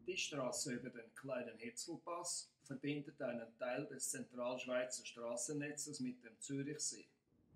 Die Straße über den kleinen Hitzelpass verbindet einen Teil des Zentralschweizer Straßennetzes mit dem Zürichsee.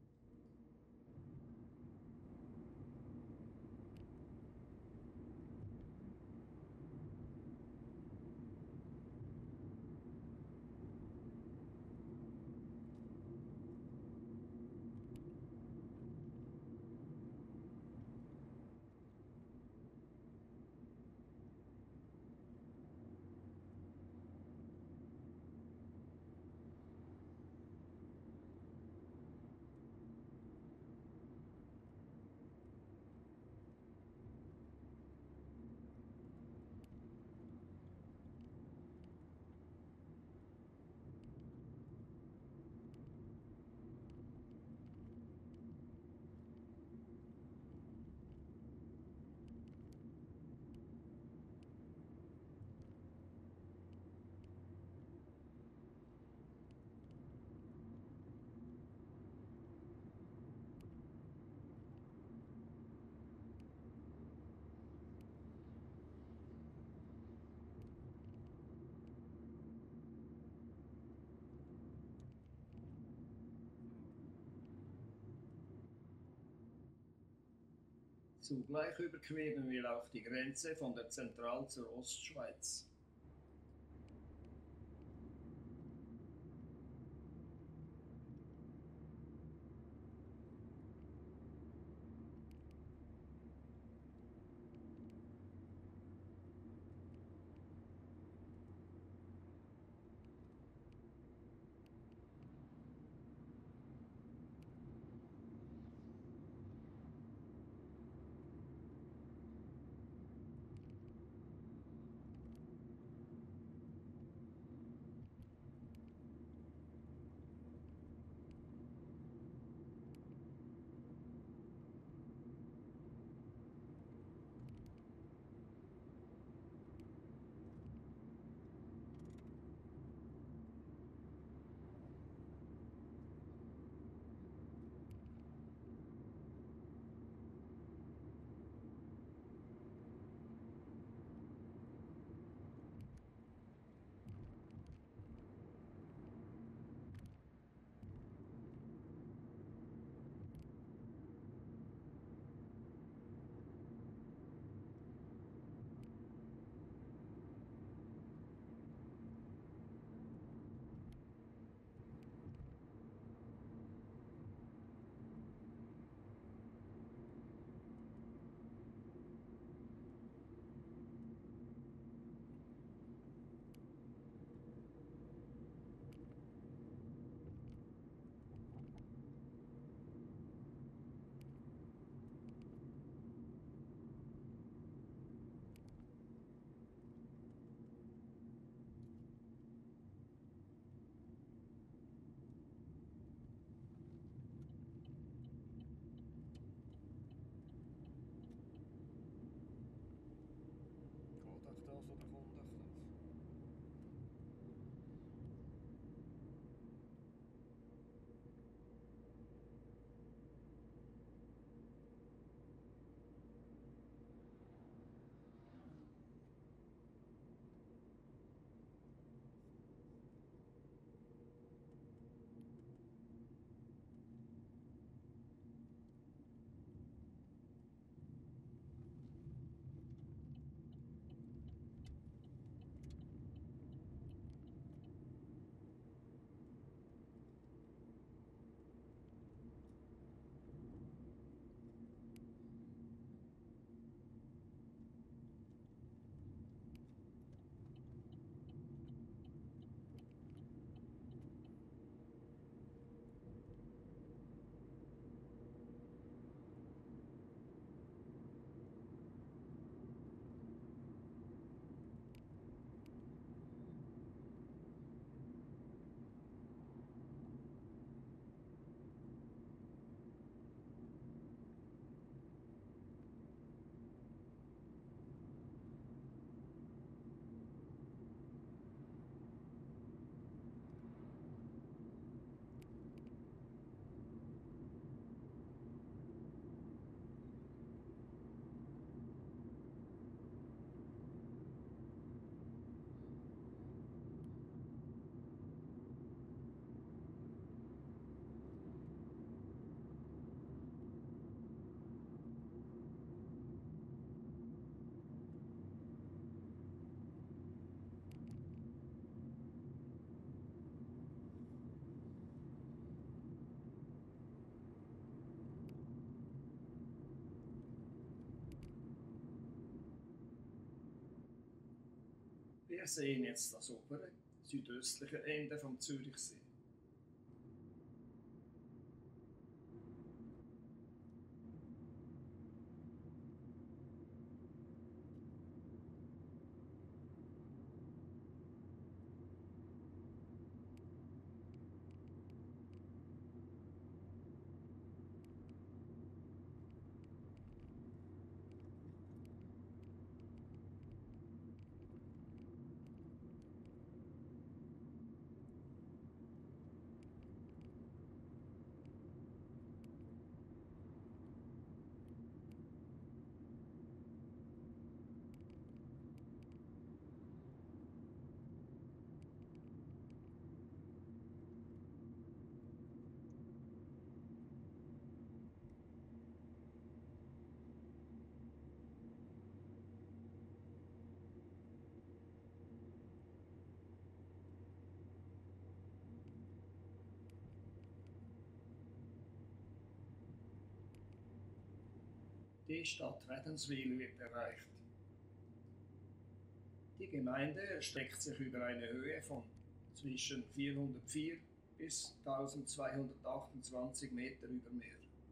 Zugleich überqueren wir auch die Grenze von der Zentral- zur Ostschweiz. Wir sehen jetzt das obere, südöstliche Ende vom Zürichsee. Die Stadt Wädenswil wird erreicht. Die Gemeinde erstreckt sich über eine Höhe von zwischen 404 bis 1228 Meter über Meer.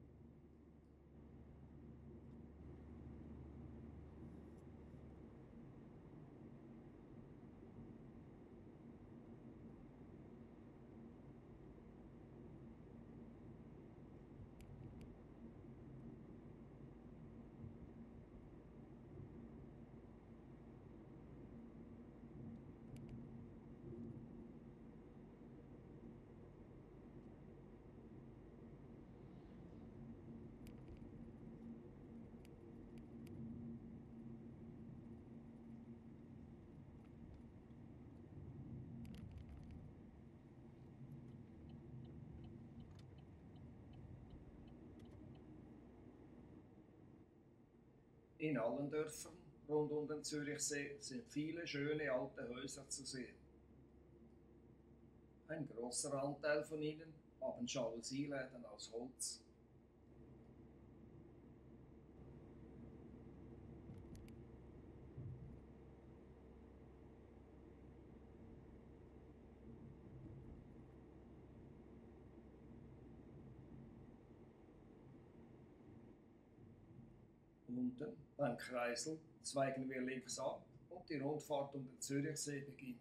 In allen Dörfern rund um den Zürichsee sind viele schöne alte Häuser zu sehen. Ein großer Anteil von ihnen haben Jalousie-Läden aus Holz. Unten beim Kreisel zweigen wir links ab und die Rundfahrt um den Zürichsee beginnt.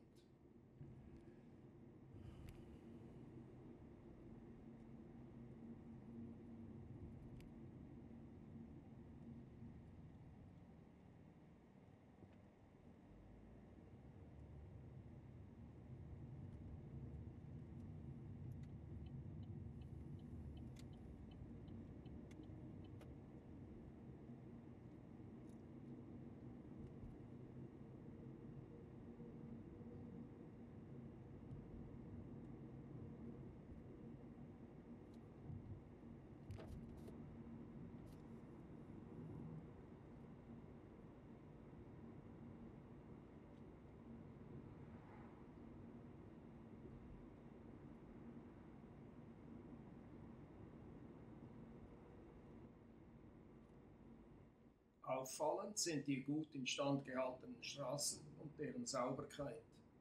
Auffallend sind die gut instand gehaltenen Straßen und deren Sauberkeit.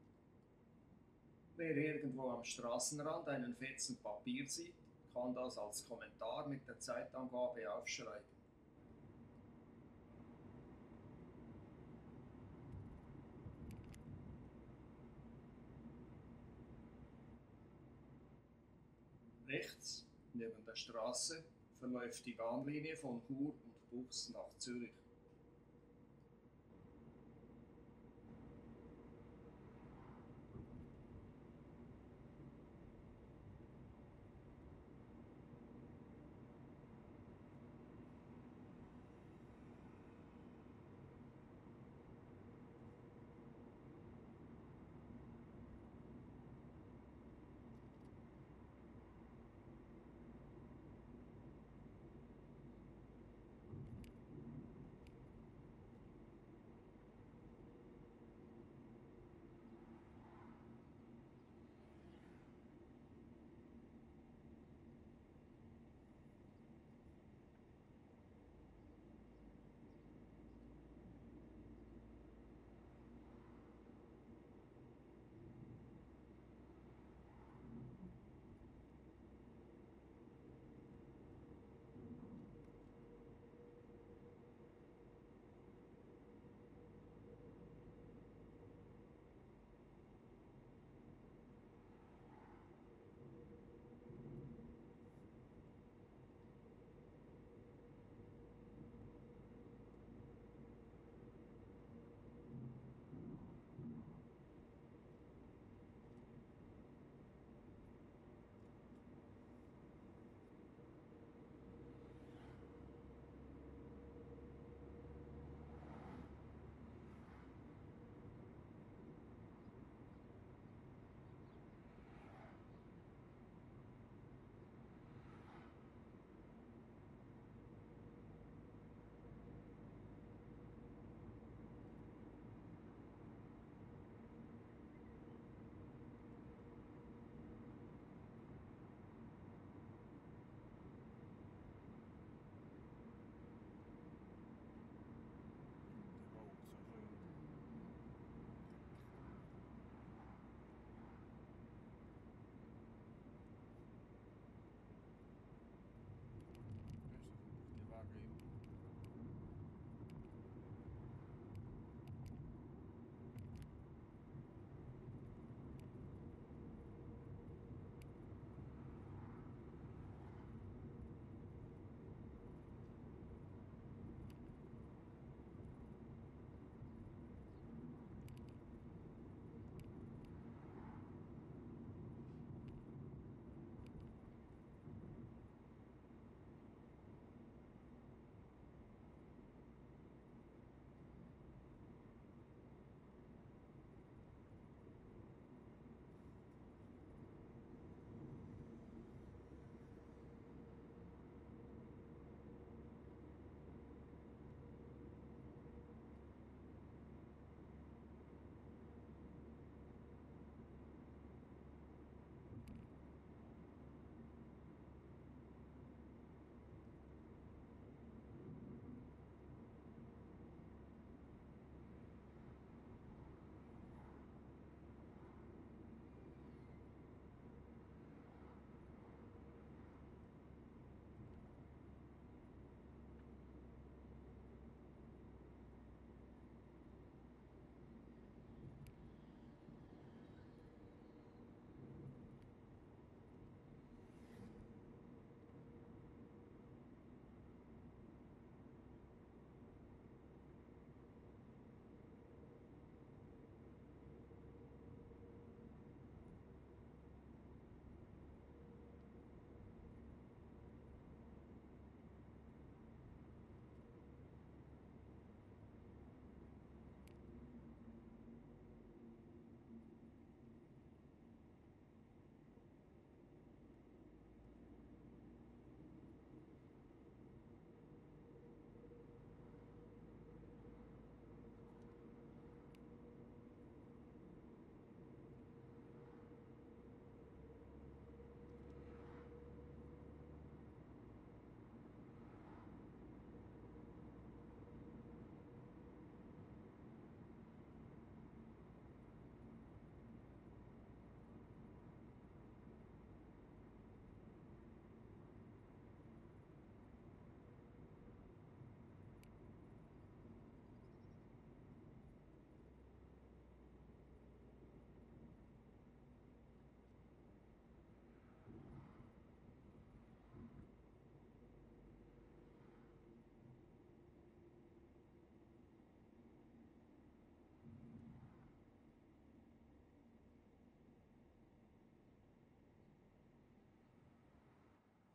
Wer irgendwo am Straßenrand einen Fetzen Papier sieht, kann das als Kommentar mit der Zeitangabe aufschreiben. Rechts, neben der Straße, verläuft die Bahnlinie von Chur und Buchs nach Zürich.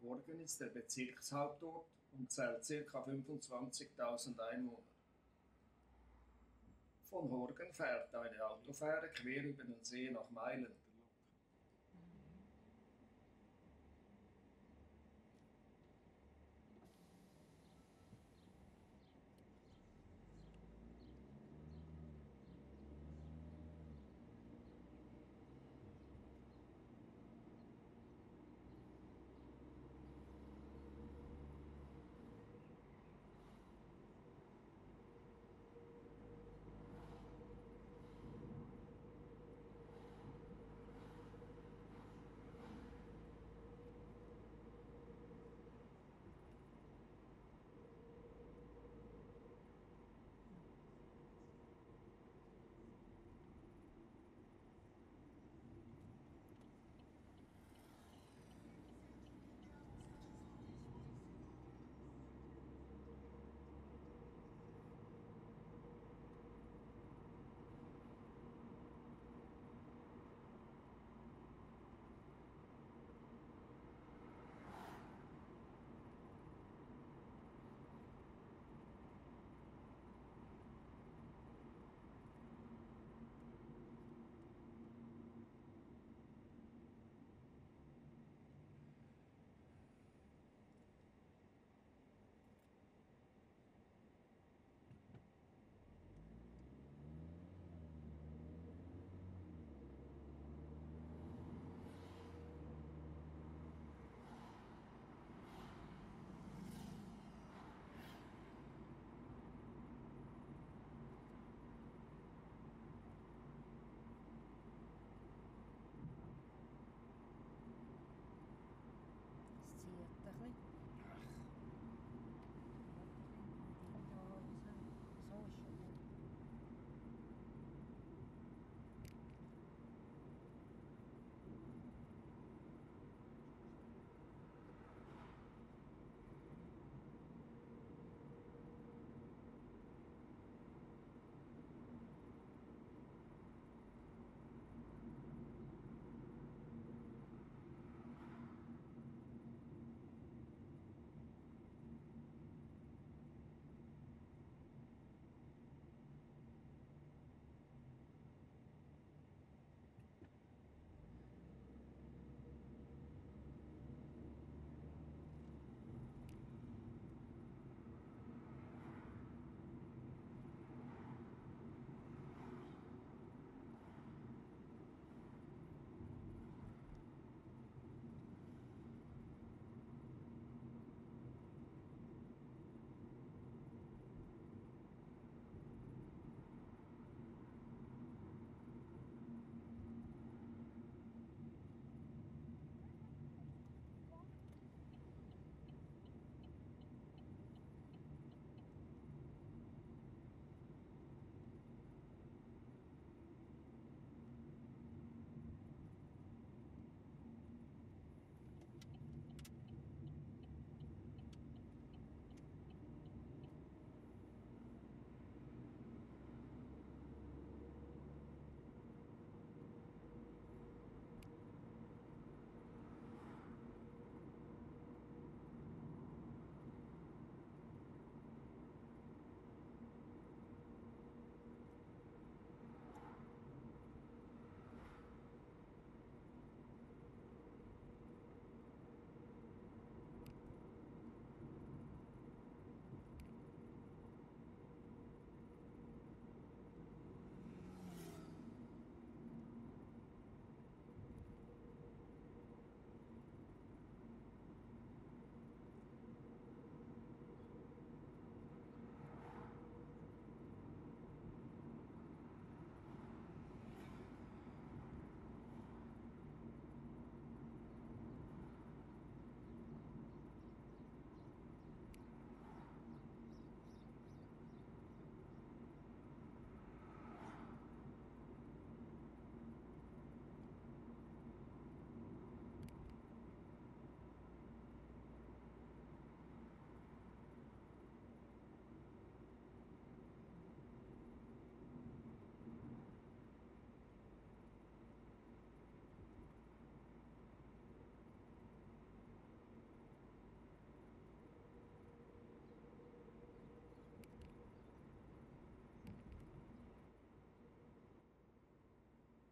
Horgen ist der Bezirkshauptort und zählt ca. 25.000 Einwohner. Von Horgen fährt eine Autofähre quer über den See nach Meilen.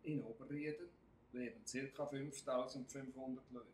In Oberrieden leben ca. 5500 Leute.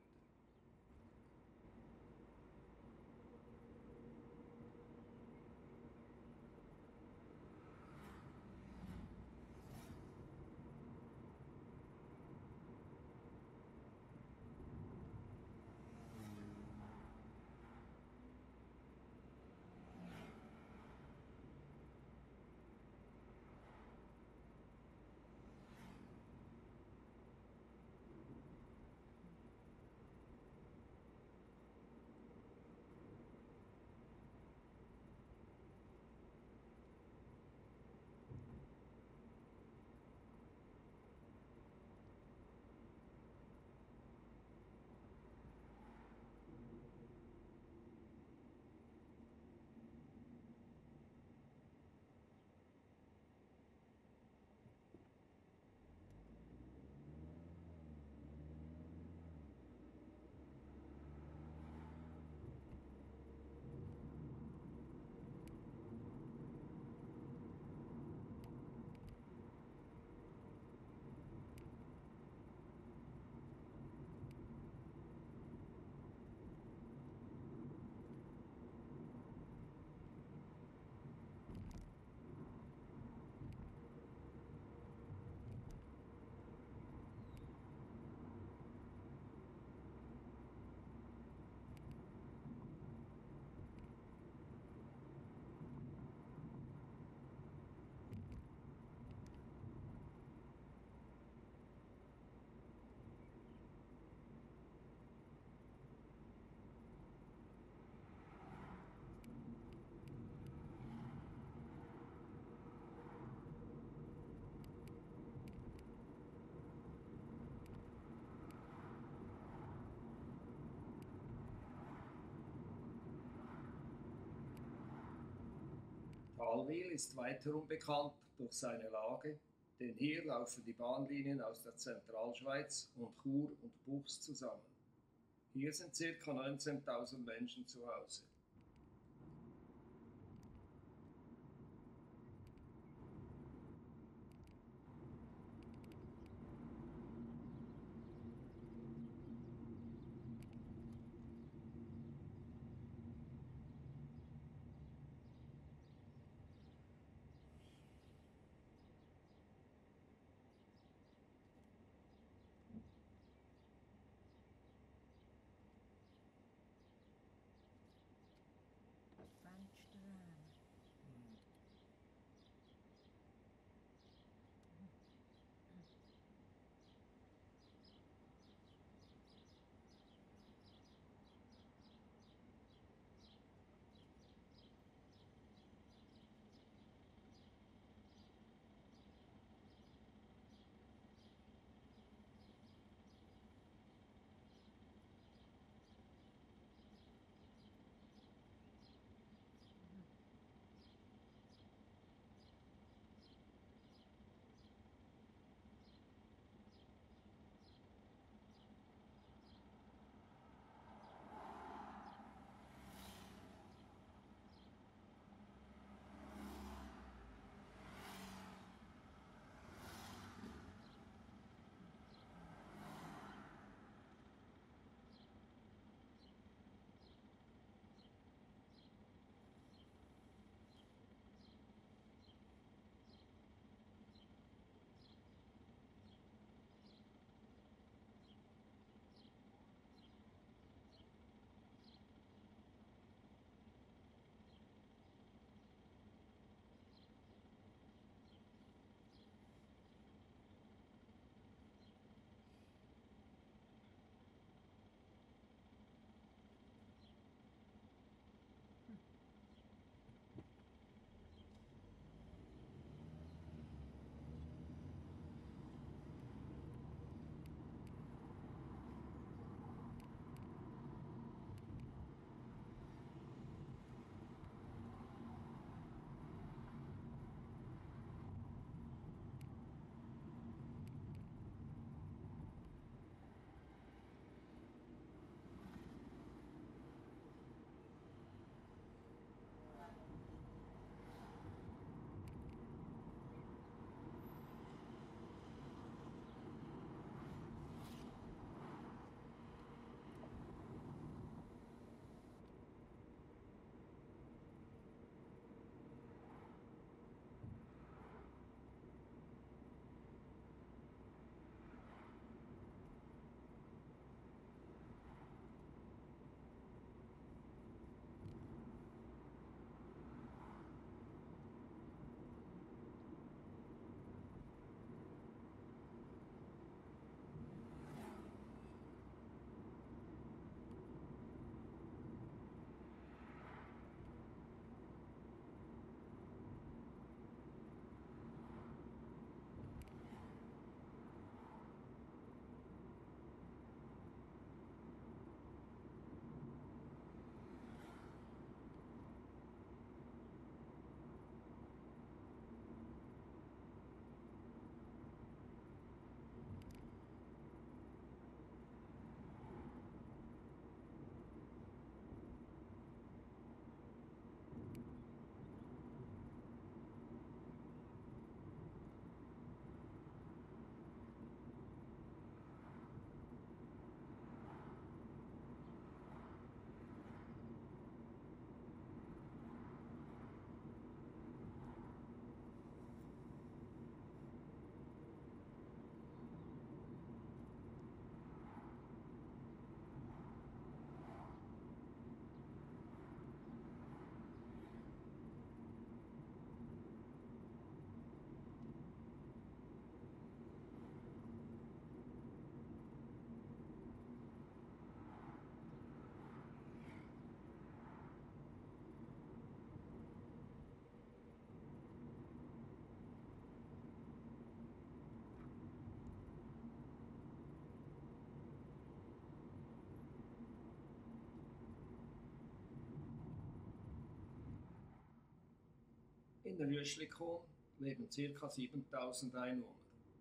Talwil ist weiterum bekannt durch seine Lage, denn hier laufen die Bahnlinien aus der Zentralschweiz und Chur und Buchs zusammen. Hier sind ca. 19.000 Menschen zu Hause. In Rüschlikon leben ca. 7000 Einwohner.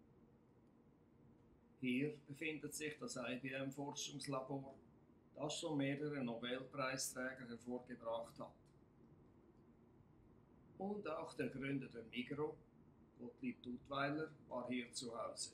Hier befindet sich das IBM-Forschungslabor, das schon mehrere Nobelpreisträger hervorgebracht hat. Und auch der Gründer der Migros, Gottlieb Duttweiler, war hier zu Hause.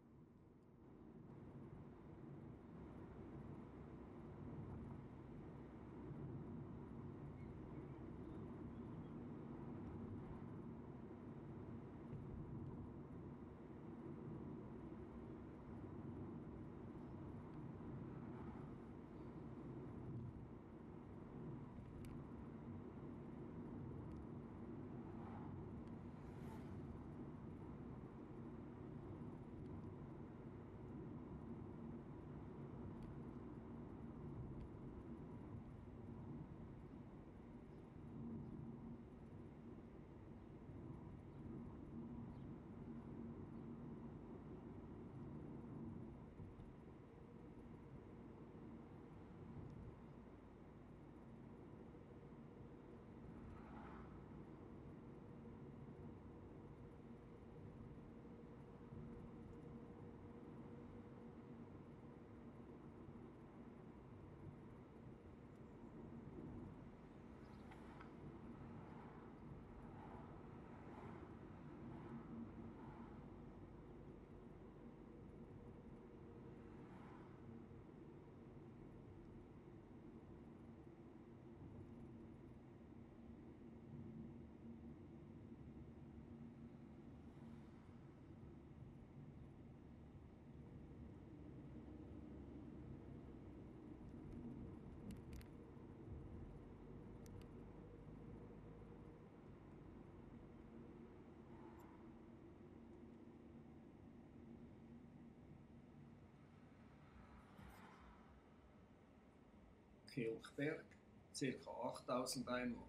Kilchberg, ca. 8000 Einwohner.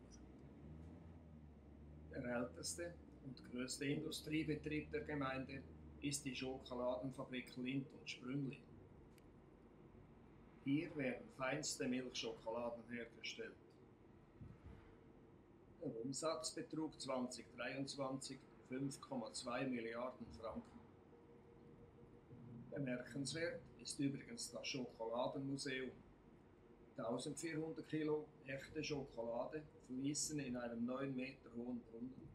Der älteste und größte Industriebetrieb der Gemeinde ist die Schokoladenfabrik Lindt und Sprüngli. Hier werden feinste Milchschokoladen hergestellt. Der Umsatz betrug 2023 5,2 Milliarden Franken. Bemerkenswert ist übrigens das Schokoladenmuseum. 1400 Kilo echte Schokolade fließen in einem 9 Meter hohen Brunnen.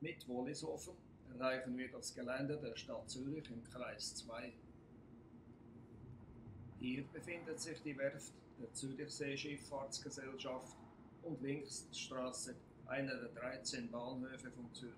Mit Wollishofen erreichen wir das Gelände der Stadt Zürich im Kreis 2. Hier befindet sich die Werft der Zürichsee-Schifffahrtsgesellschaft und links die Straße, einer der 13 Bahnhöfe von Zürich.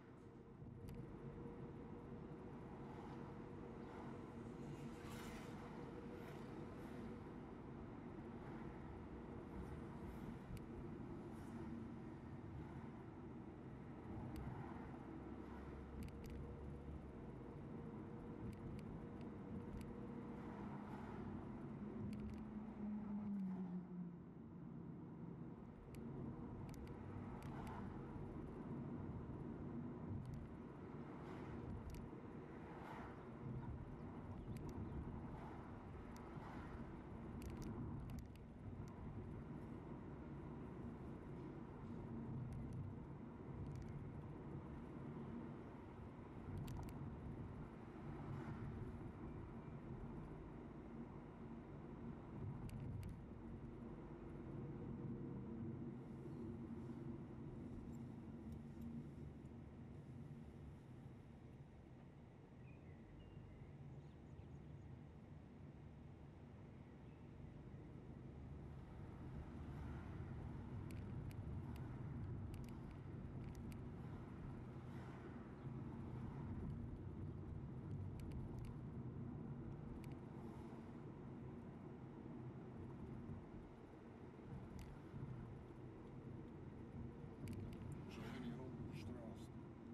Schöne Hauptstraße.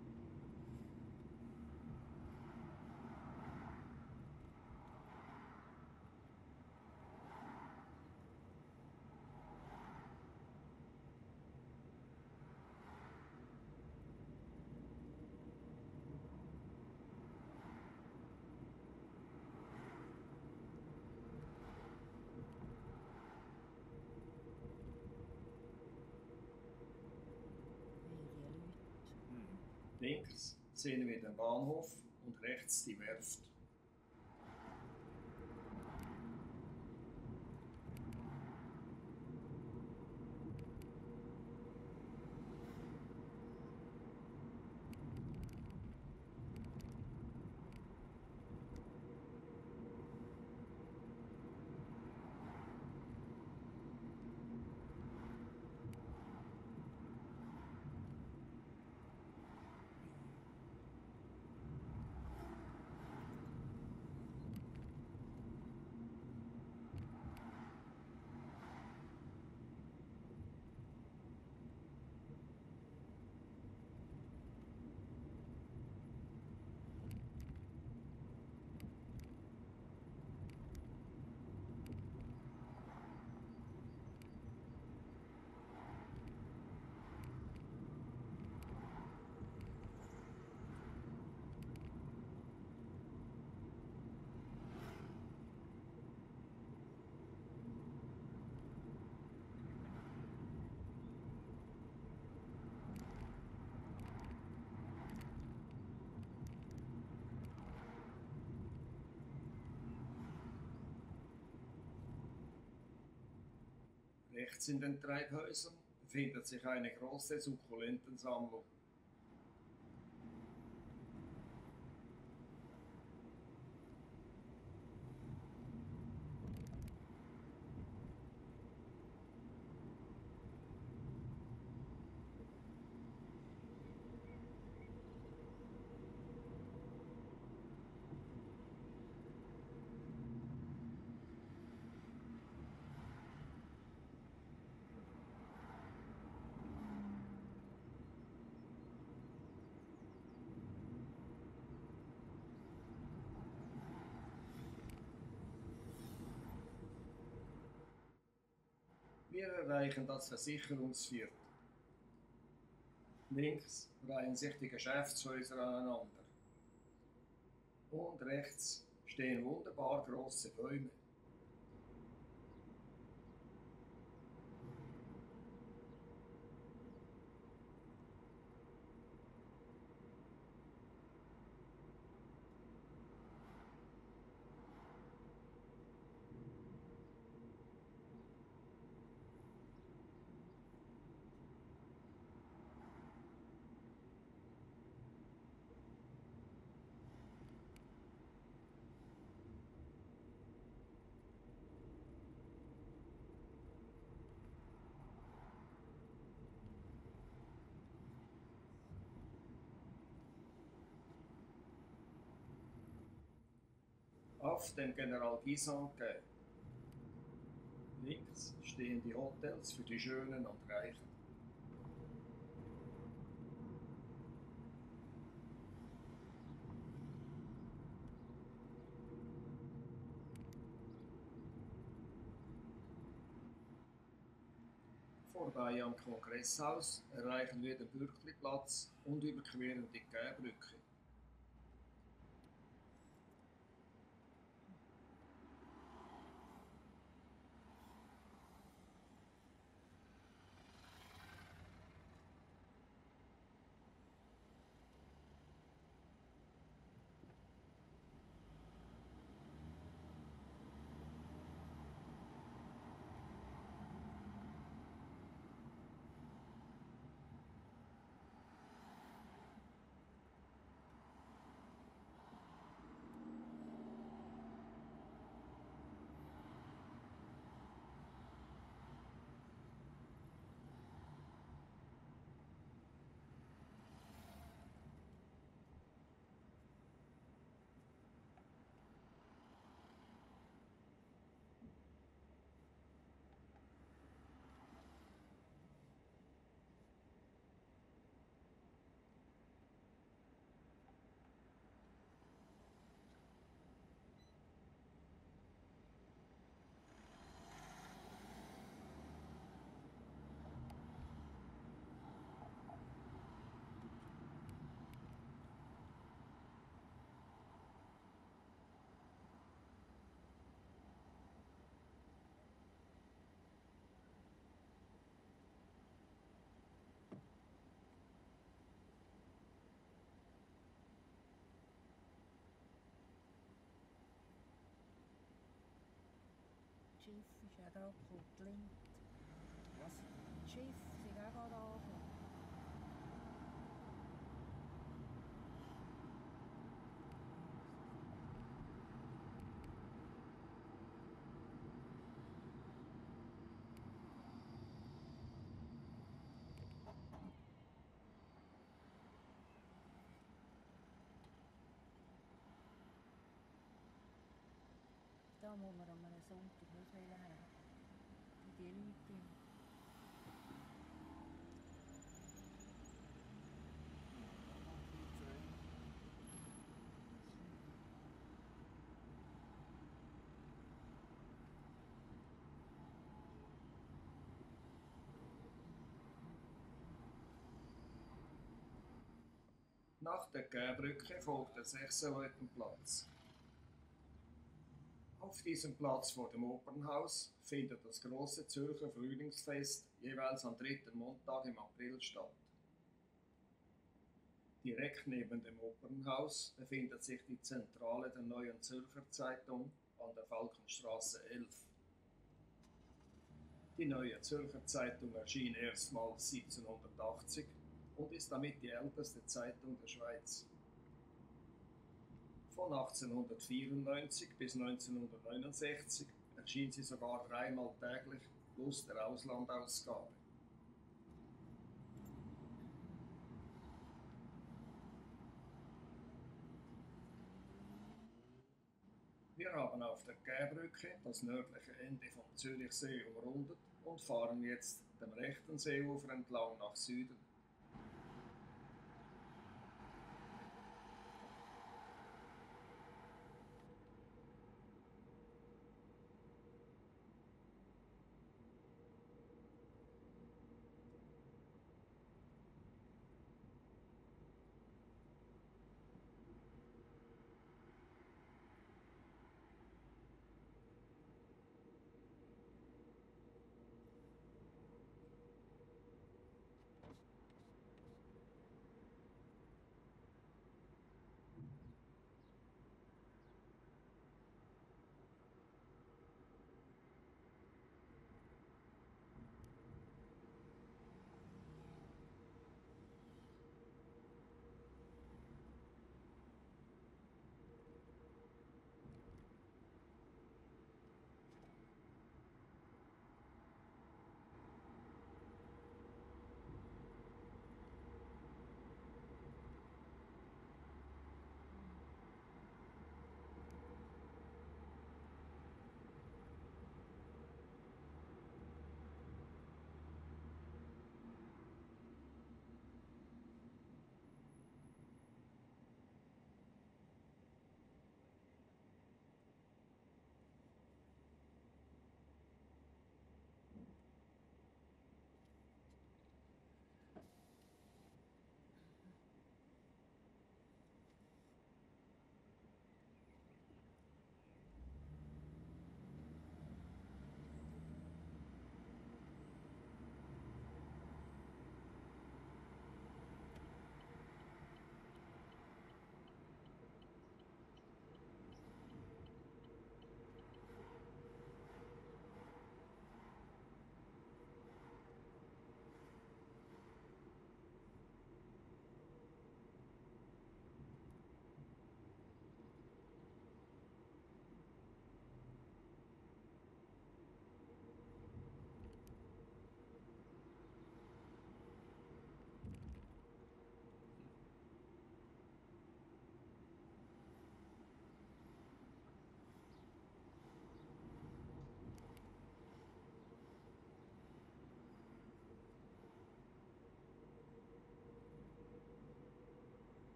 Links sehen wir den Bahnhof und rechts die Werft. Rechts in den Treibhäusern befindet sich eine große Sukkulentensammlung. Wir erreichen das Versicherungsviertel. Links reihen sich die Geschäftshäuser aneinander. Und rechts stehen wunderbar große Bäume. auf dem General Guisan Quai. Links stehen die Hotels für die Schönen und Reichen. Vorbei am Kongresshaus erreichen wir den Bürkliplatz und überqueren die Quaibrücke. Das Schiff ist ja gerade gelingt. Was? Das Schiff ist auch gerade angekommen. Da muss man an einem Sonntag nicht her. Die Leute. Nach der Quaibrücke folgt der Sechserleutenplatz. Auf diesem Platz vor dem Opernhaus findet das große Zürcher Frühlingsfest jeweils am 3. Montag im April statt. Direkt neben dem Opernhaus befindet sich die Zentrale der Neuen Zürcher Zeitung an der Falkenstraße 11. Die Neue Zürcher Zeitung erschien erstmals 1780 und ist damit die älteste Zeitung der Schweiz. Von 1894 bis 1969 erschien sie sogar dreimal täglich plus der Auslandausgabe. Wir haben auf der Quaibrücke das nördliche Ende vom Zürichsee umrundet und fahren jetzt dem rechten Seeufer entlang nach Süden.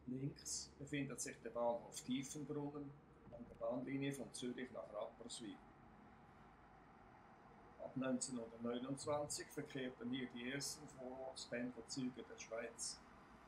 Links befindet sich der Bahnhof Tiefenbrunnen an der Bahnlinie von Zürich nach Rapperswil. Ab 1929 verkehrten hier die ersten Vorortspendlerzüge der Schweiz.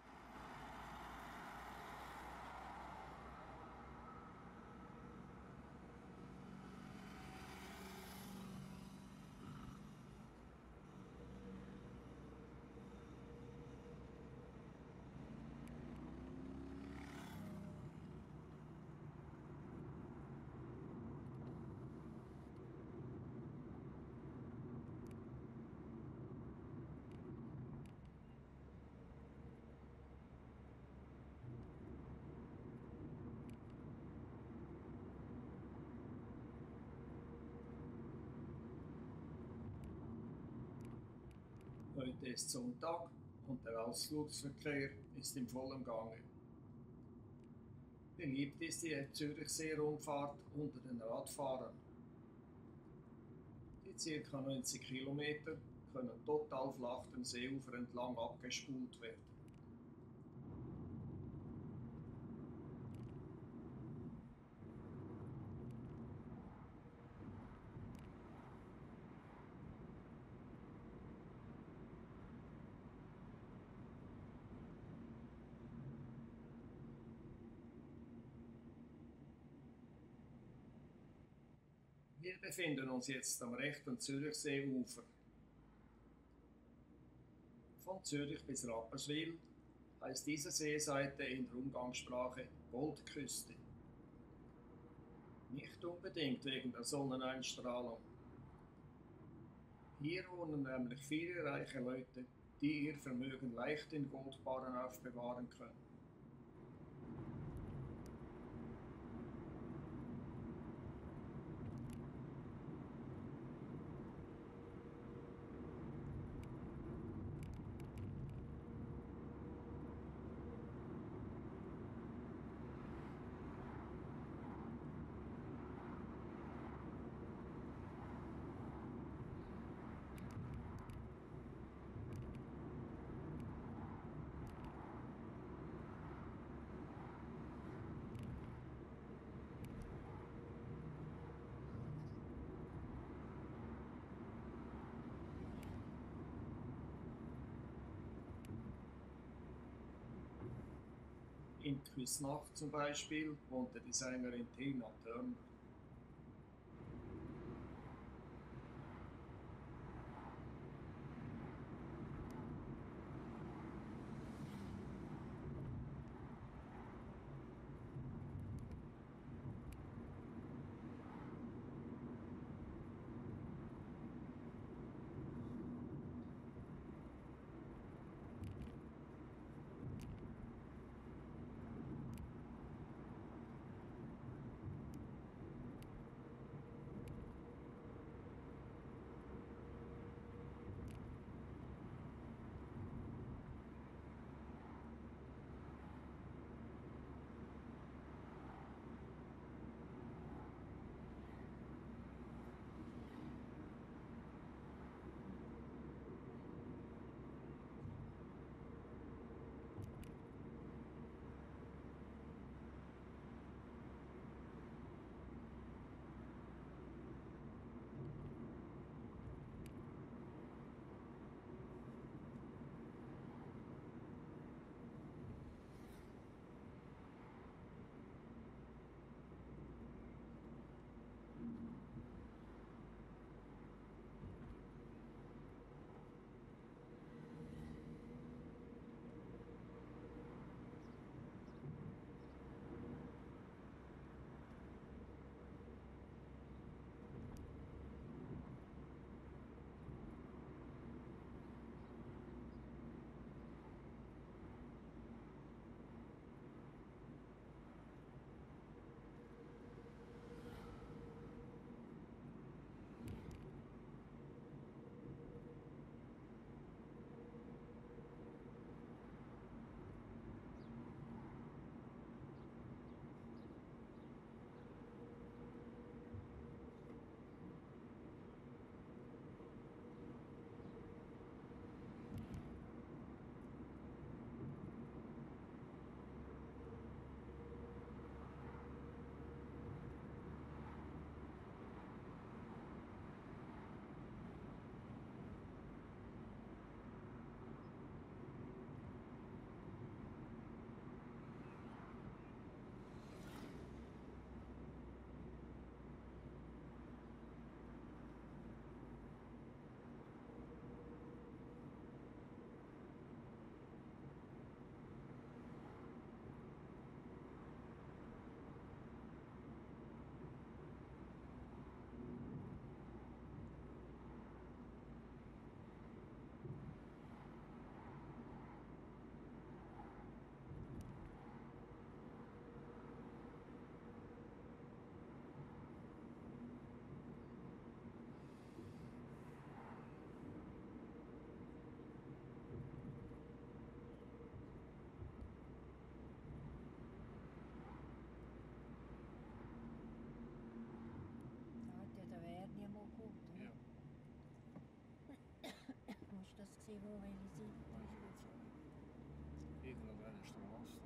Heute ist Sonntag und der Ausflugsverkehr ist in vollem Gange. Beliebt ist die Zürichsee-Rundfahrt unter den Radfahrern. Die ca. 90 Kilometer können total flach dem Seeufer entlang abgespult werden. Wir befinden uns jetzt am rechten Zürichseeufer. Von Zürich bis Rapperswil heißt diese Seeseite in der Umgangssprache Goldküste. Nicht unbedingt wegen der Sonneneinstrahlung. Hier wohnen nämlich viele reiche Leute, die ihr Vermögen leicht in Goldbarren aufbewahren können. In Küsnacht zum Beispiel wohnte Designerin Tina Turner. wo welche sind. Weiß ich jetzt auch nicht. Irgendeine Straße.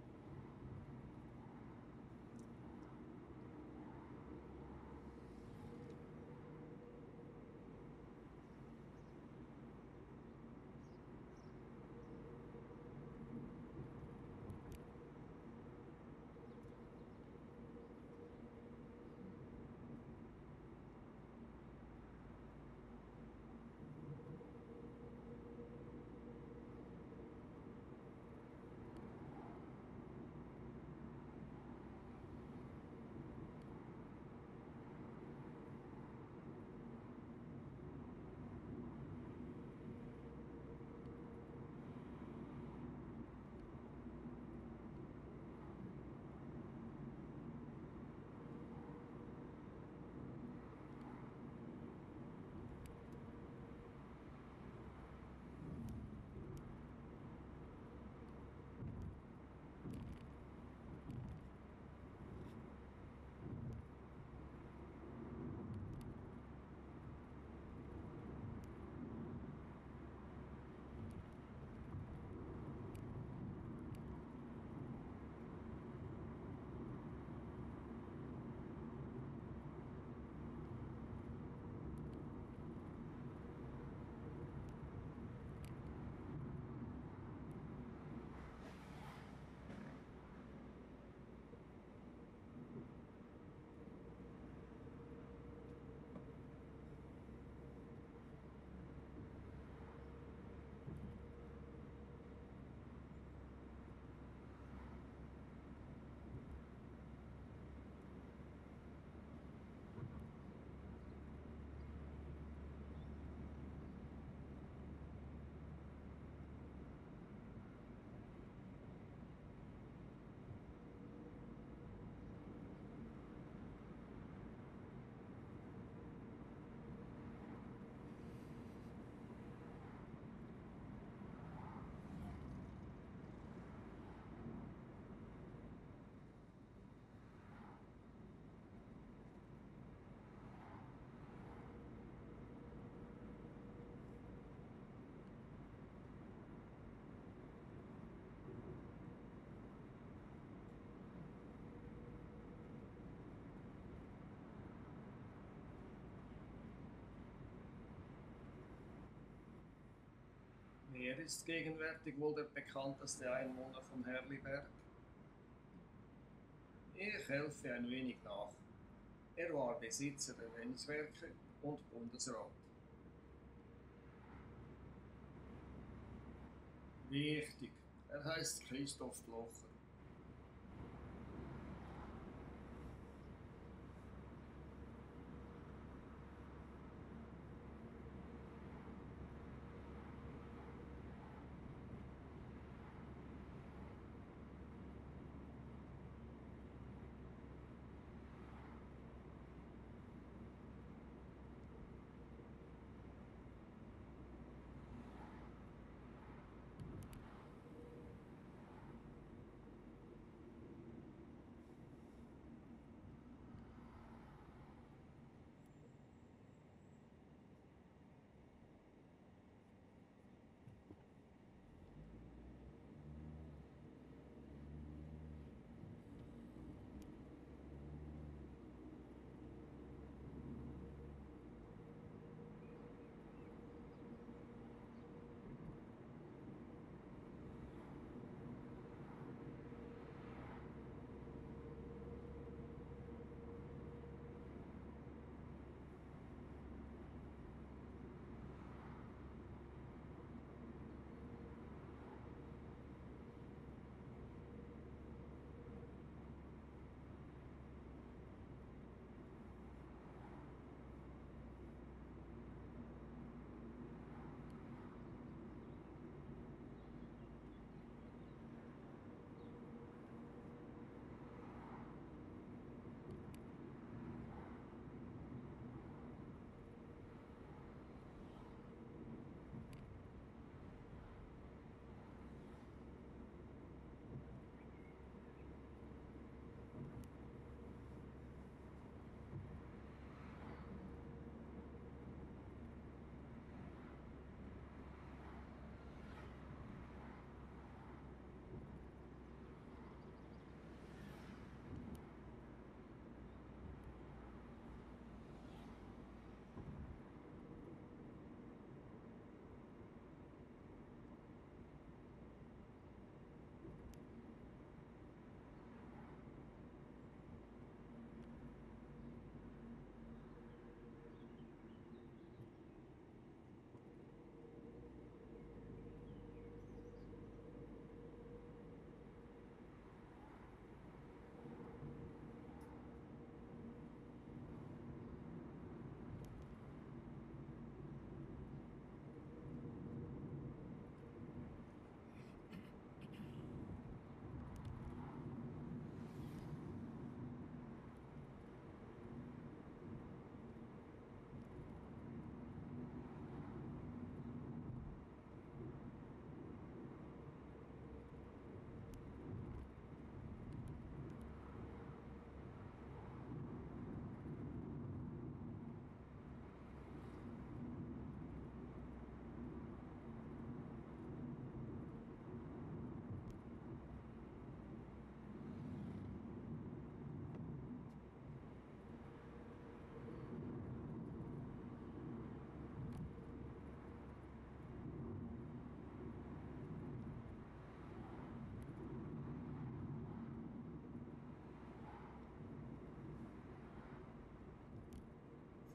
Wer ist gegenwärtig wohl der bekannteste Einwohner von Herliberg? Ich helfe ein wenig nach. Er war Besitzer der Renzwerke und Bundesrat. Richtig, er heißt Christoph Blocher.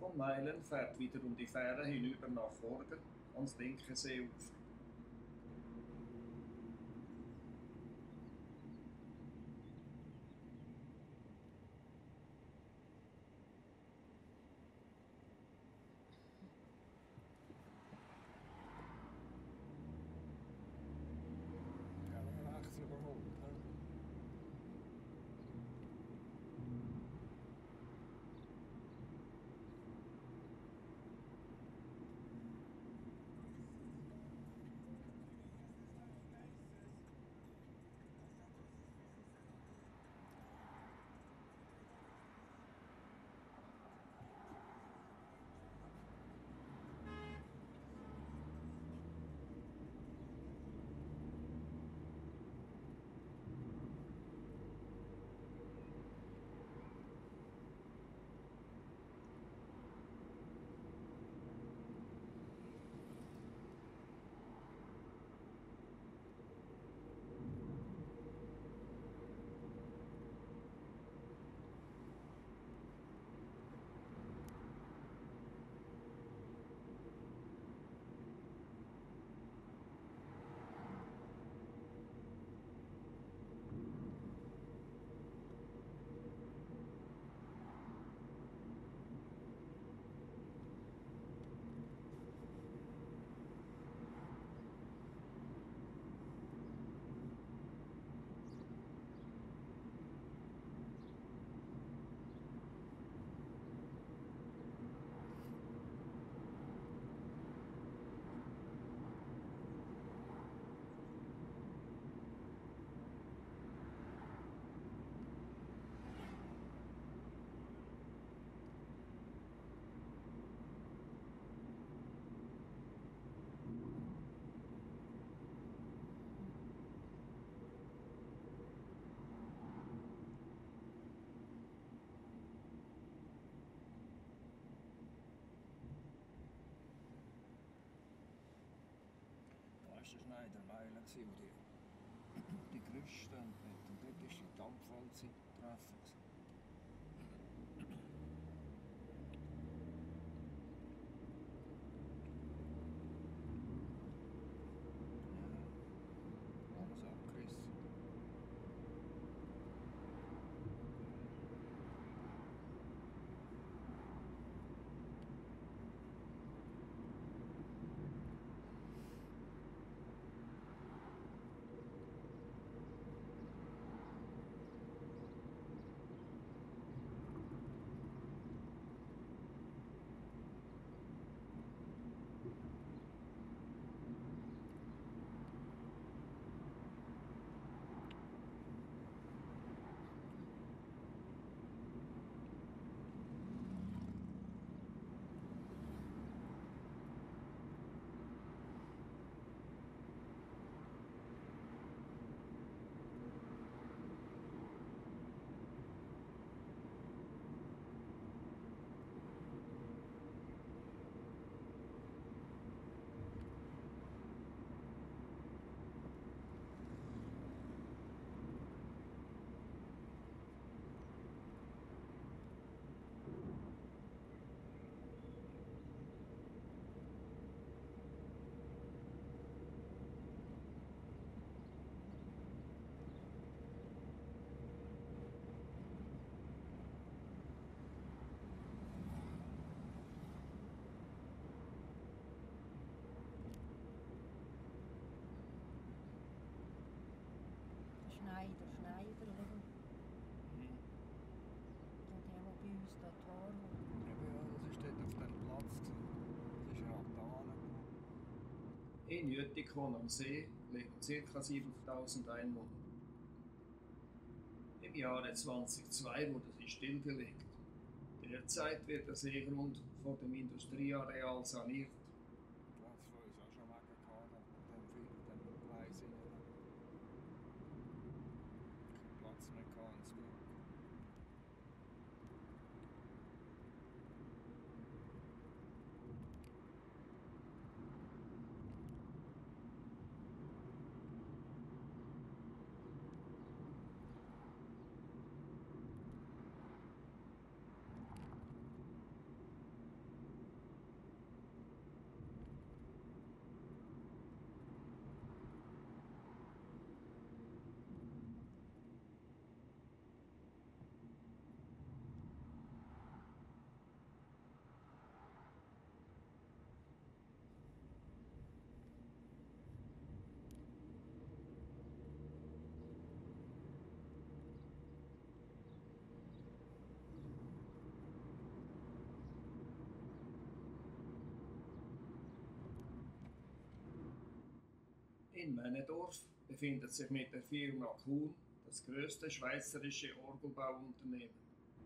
Von Meilen fährt wiederum die Fähre hinüber nach Vorgen ans linke Seeufer. Ja, rechts überholt. He? Da ist der Schneidermeilen, wo die Gerüste und dort war die Dampfwalze treffen. Ja, alles abgerissen. Schneider, oder? Mhm. Der, der bei uns da Tor hat. Eben, ja, das war dort auf dem Platz. Das ist ja da. In Jütikon am See leben ca. 7000 Einwohner. Im Jahre 2002 wurde sie stillgelegt. Derzeit wird der Seegrund vor dem Industrieareal saniert. Da hat es von uns auch schon wegen gehabt, dem Gleis rein. Kein Platz mehr gehabt ins Glück. In Männedorf befindet sich mit der Firma Kuhn das größte schweizerische Orgelbauunternehmen.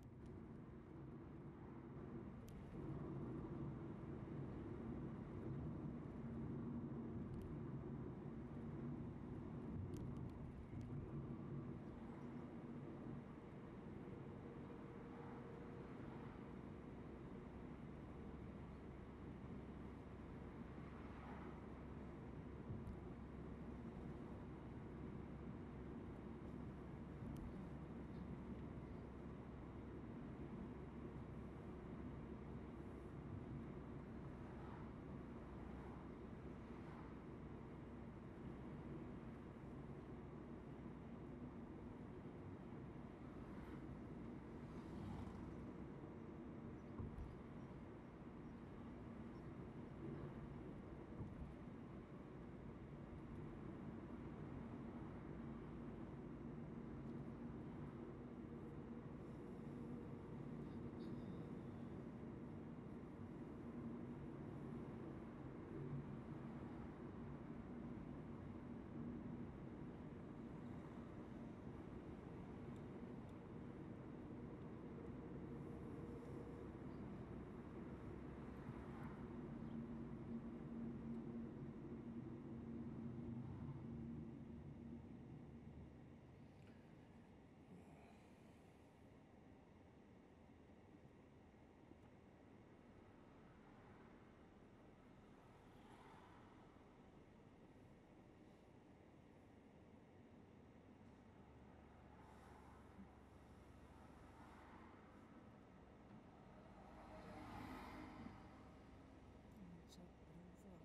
Und so draufladen.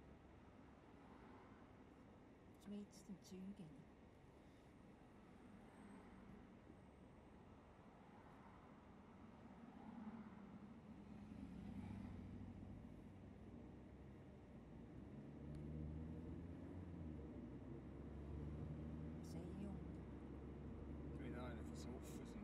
Schmidt's dem Zeug rein. See unten. Wieder einer versoffen sind.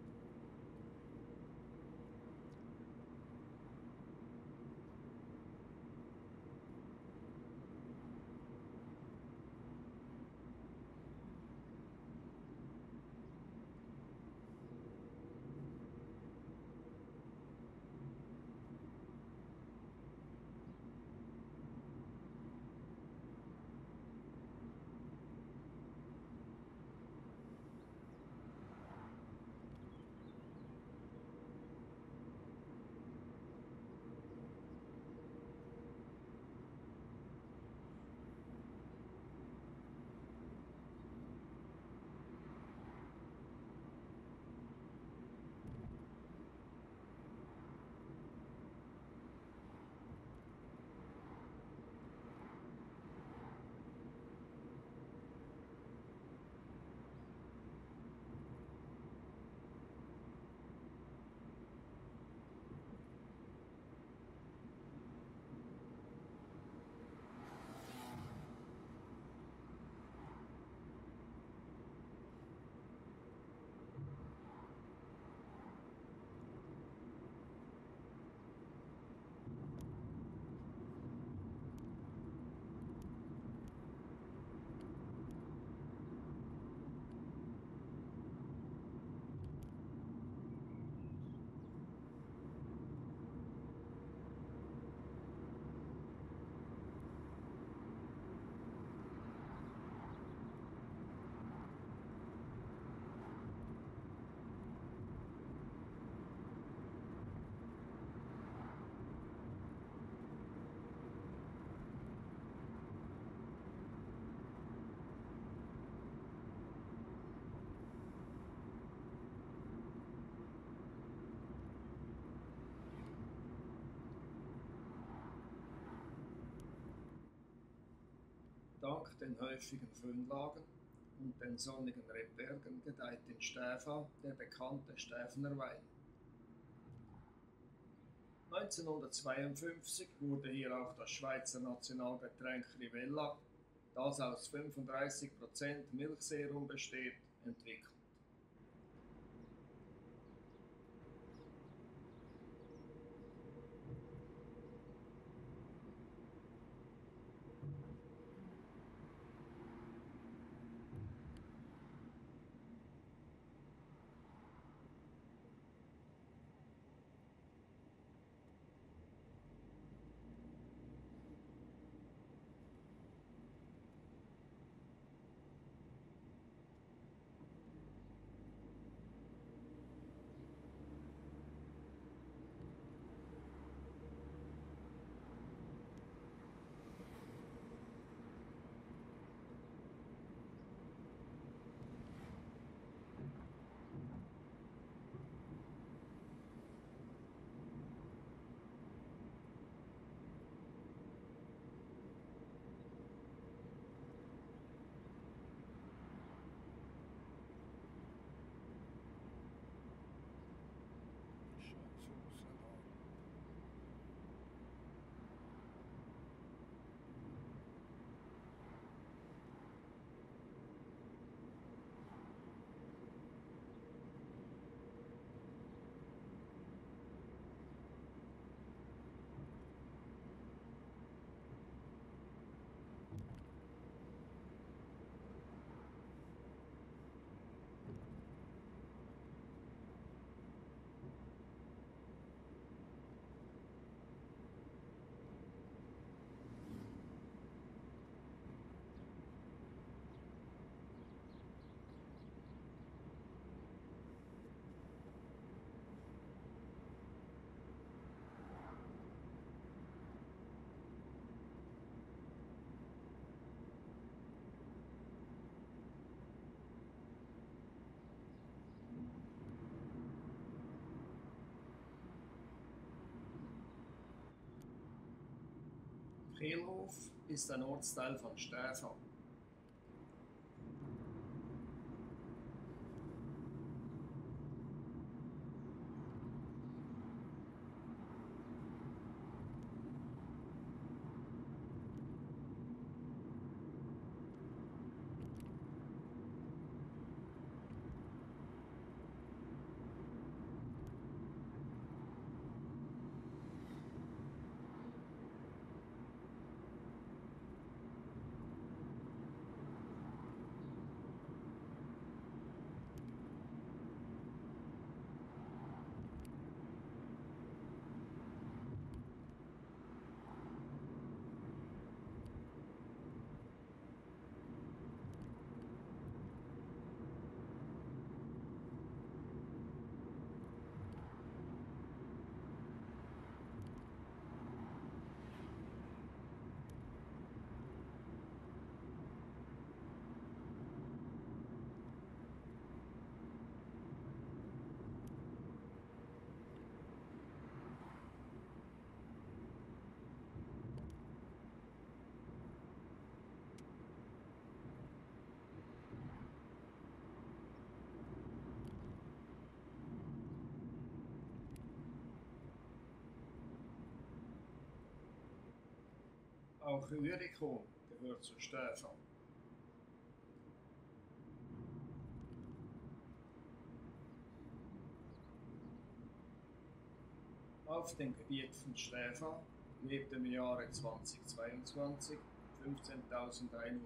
Dank den häufigen Föhnlagen und den sonnigen Rebbergen gedeiht in Stäfa der bekannte Stäfener Wein. 1952 wurde hier auch das Schweizer Nationalgetränk Rivella, das aus 35% Milchserum besteht, entwickelt. Fehlhof ist ein Ortsteil von Stäfa. Auch Urikon gehört zu Stäfa. Auf dem Gebiet von Stäfa lebt im Jahre 2022 15.000 Einwohner.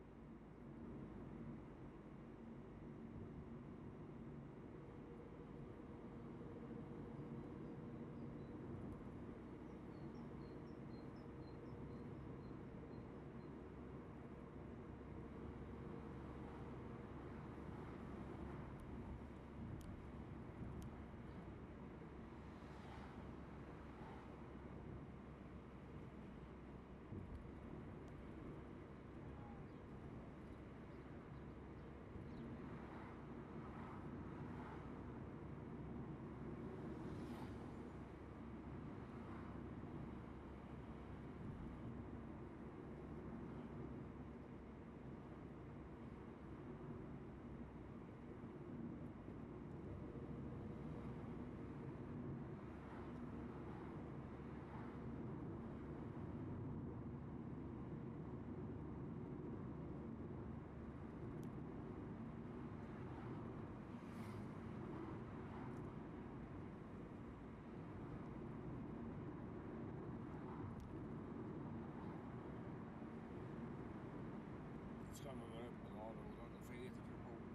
Jetzt können wir mal jemanden anschauen, der Feder verbaut.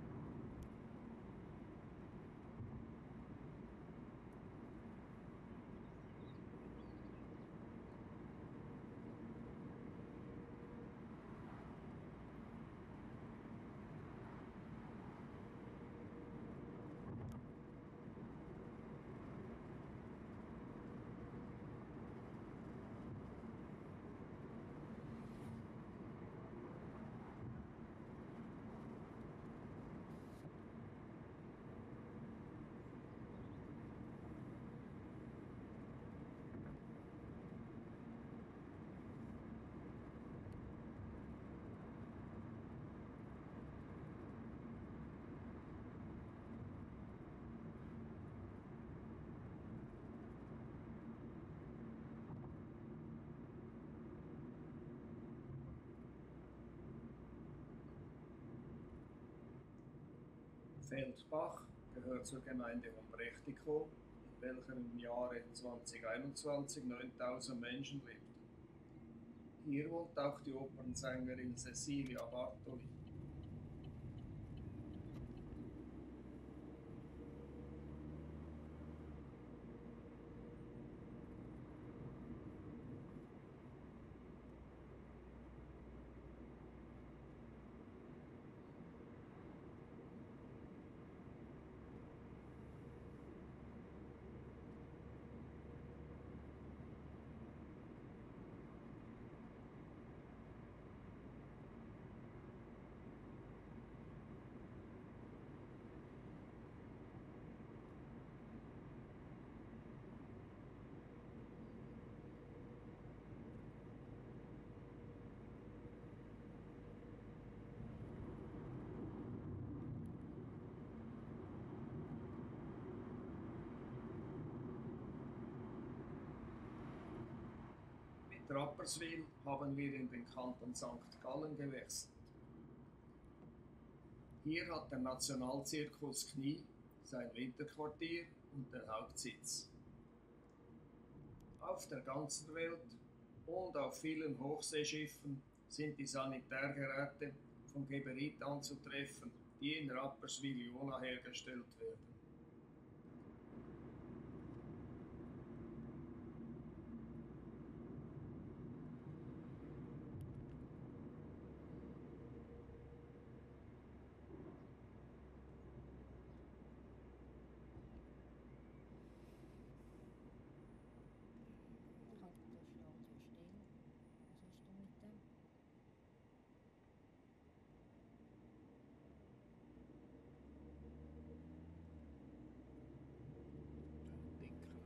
Feldbach gehört zur Gemeinde Humbrechtico, in welcher im Jahre 2021 9.000 Menschen lebten. Hier wohnt auch die Opernsängerin Cecilia Bartoli. Rapperswil haben wir in den Kanton St. Gallen gewechselt. Hier hat der Nationalzirkus Knie sein Winterquartier und den Hauptsitz. Auf der ganzen Welt und auf vielen Hochseeschiffen sind die Sanitärgeräte von Geberit anzutreffen, die in Rapperswil-Jona hergestellt werden. Halt, da steht ja still. Was hast du mit dem? Dann dicker.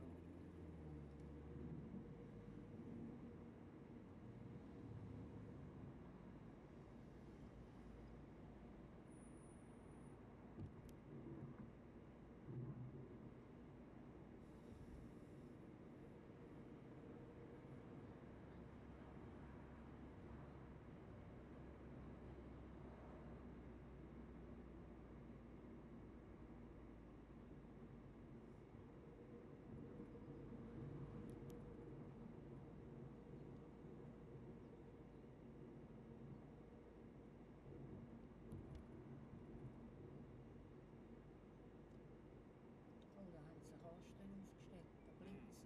Oh, da haben sie Kasten aufgestellt, der Blitzer.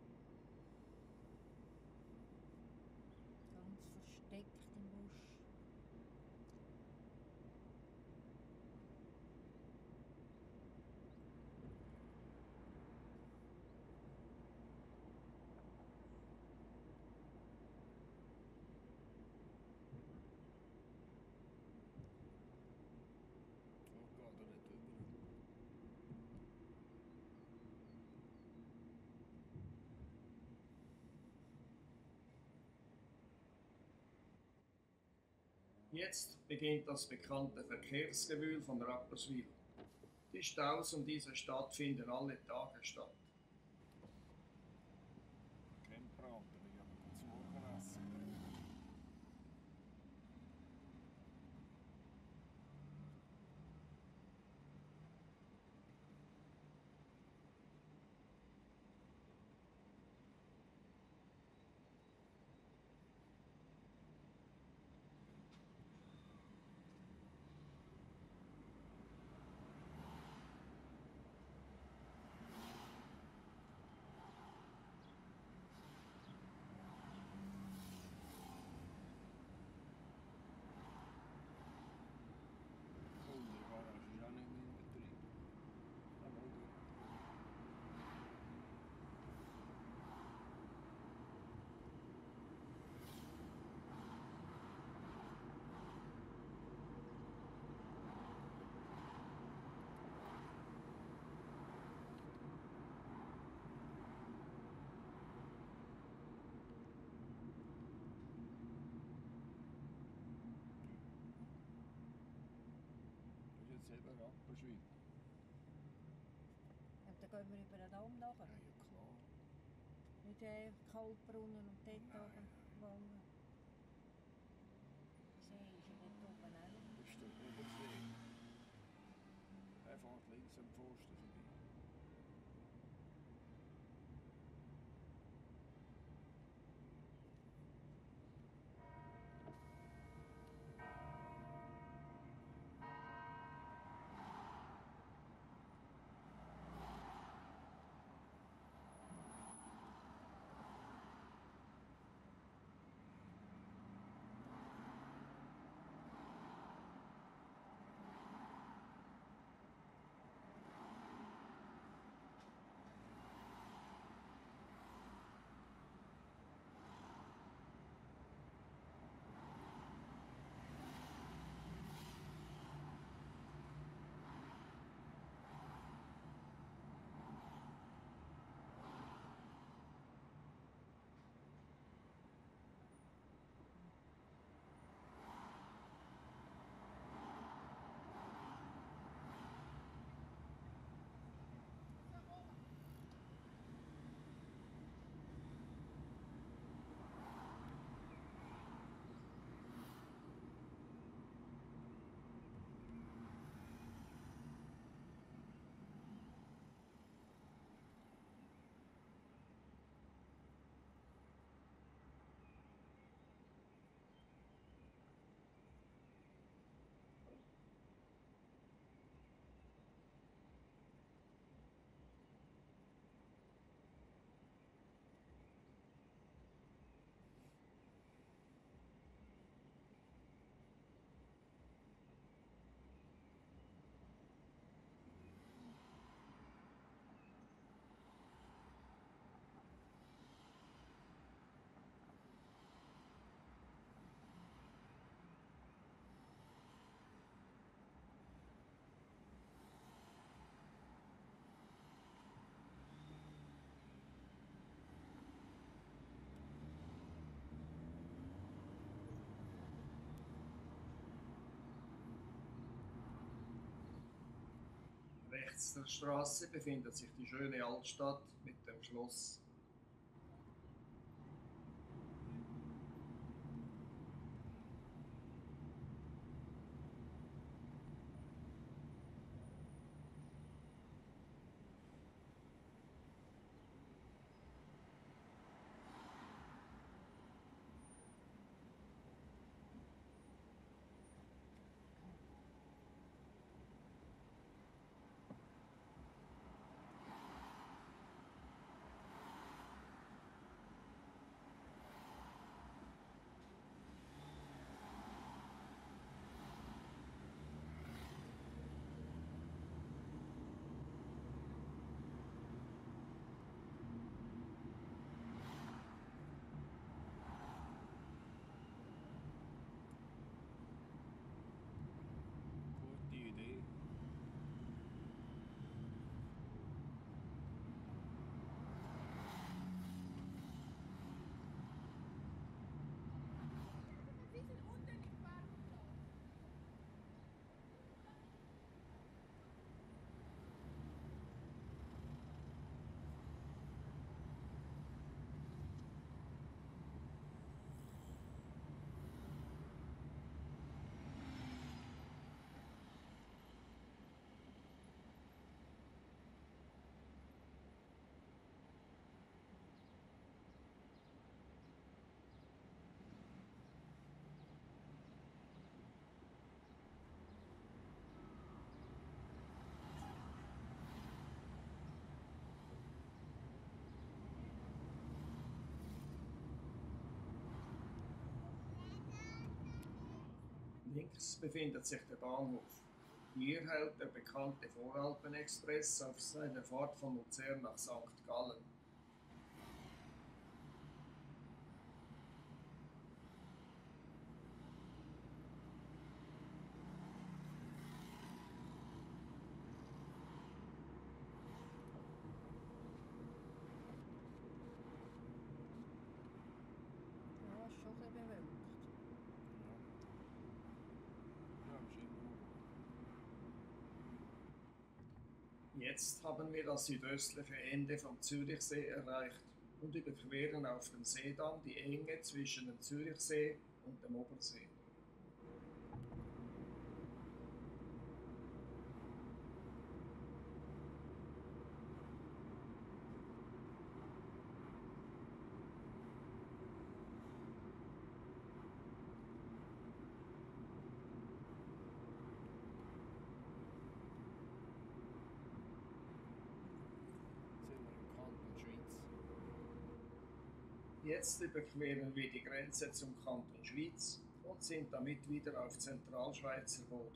Ganz versteckt im Busch. So geht er nicht über. Jetzt beginnt das bekannte Verkehrsgewühl von Rapperswil. Die Staus um diese Stadt finden alle Tage statt. Kein Braten, ich habe gut zu Morgen essen. Oh, die Garage ist auch nicht mehr in Betrieb. Einmal dort. Das ist jetzt eben Rapperswil. Und dann gehen wir über den Damm nachher. Ja, ja klar. Nicht Kaltbrunnen und dort oben wohnen. See ist ja dort oben auch noch. Das ist der Obersee. Er fährt links am Pfosten vorbei. rechts der Straße befindet sich die schöne Altstadt mit dem Schloss. Gute Idee. Links befindet sich der Bahnhof. Hier hält der bekannte Voralpen-Express auf seiner Fahrt von Luzern nach St. Gallen. Ja, ist schon ein bisschen bewölkt. Ja, ist immer noch. Jetzt haben wir das südöstliche Ende vom Zürichsee erreicht und überqueren auf dem Seedamm die Enge zwischen dem Zürichsee und dem Obersee. Jetzt sind wir im Kanton Schweiz. Jetzt überqueren wir die Grenze zum Kanton Schwyz und sind damit wieder auf Zentralschweizer Boden.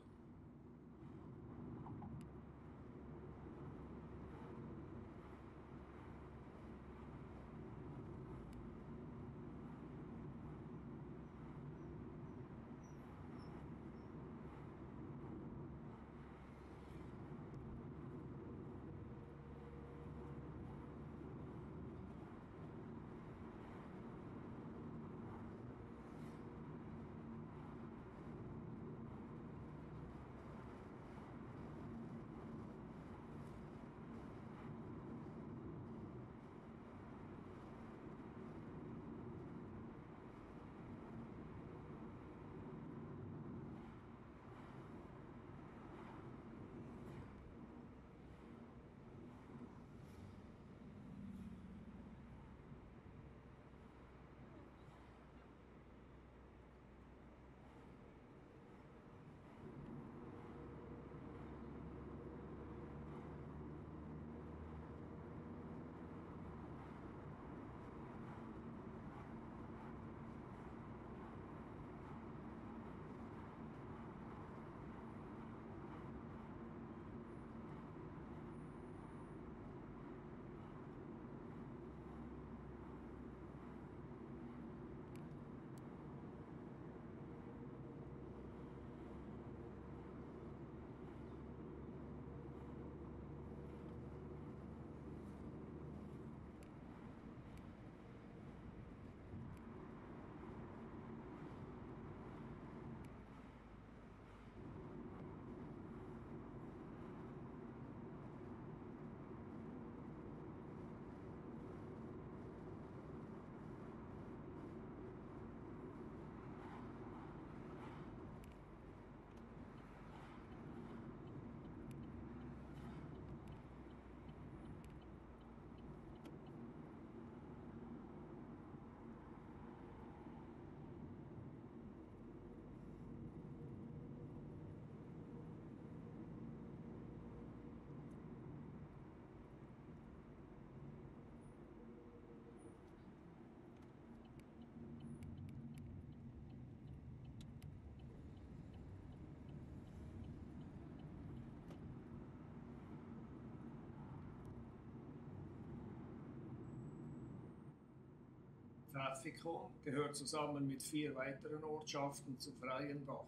Pfäffikon gehört zusammen mit 4 weiteren Ortschaften zu Freienbach.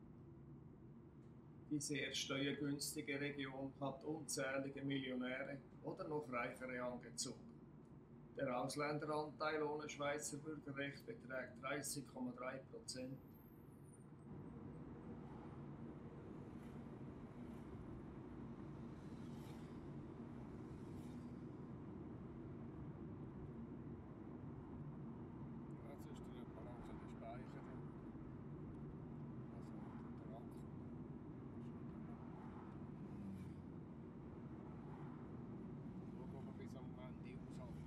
Die sehr steuergünstige Region hat unzählige Millionäre oder noch Reichere angezogen. Der Ausländeranteil ohne Schweizer Bürgerrecht beträgt 30,3%. Jetzt ist der Balance der Speicher. Also der Akku. Schauen, ob wir bis am Ende aushalten.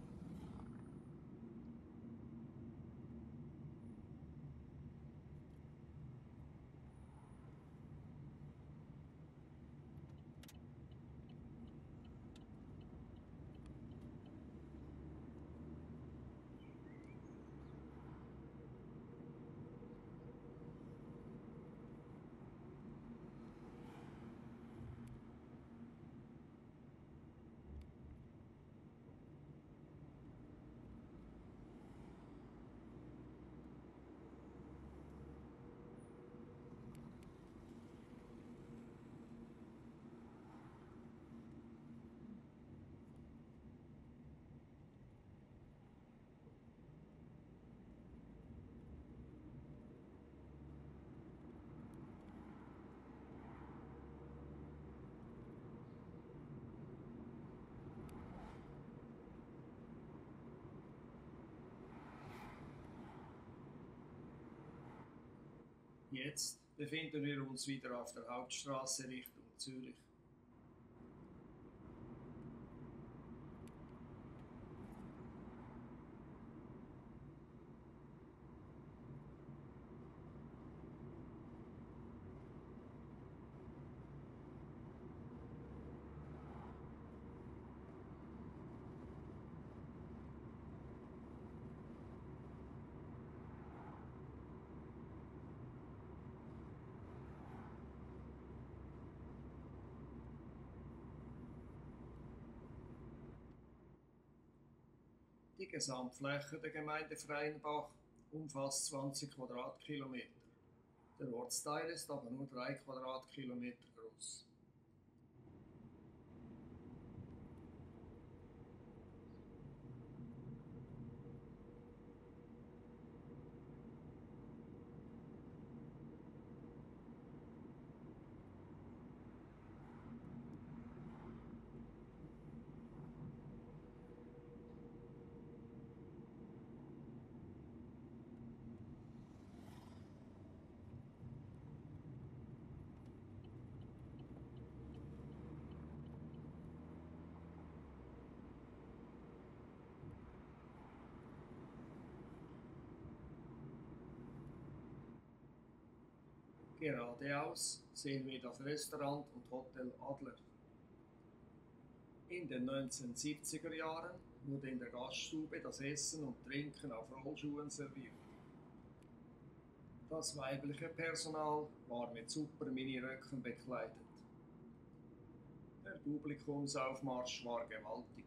Jetzt befinden wir uns wieder auf der Hauptstraße Richtung Zürich. Die Gesamtfläche der Gemeinde Freienbach umfasst 20 Quadratkilometer. Der Ortsteil ist aber nur 3 Quadratkilometer groß. Geradeaus sehen wir das Restaurant und Hotel Adler. In den 1970er Jahren wurde in der Gaststube das Essen und Trinken auf Rollschuhen serviert. Das weibliche Personal war mit super Miniröcken bekleidet. Der Publikumsaufmarsch war gewaltig.